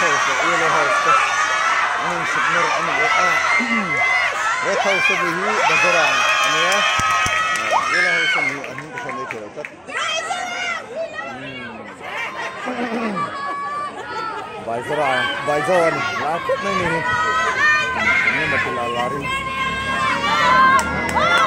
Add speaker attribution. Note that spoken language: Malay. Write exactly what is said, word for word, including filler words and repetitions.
Speaker 1: house, yellow house. أنا شبنر أنا آه red house اللي هي بزرعة أنا يا yellow house اللي هو أنا بخليه كده طب بزرعة بزرعة لا كم مني ini betul lari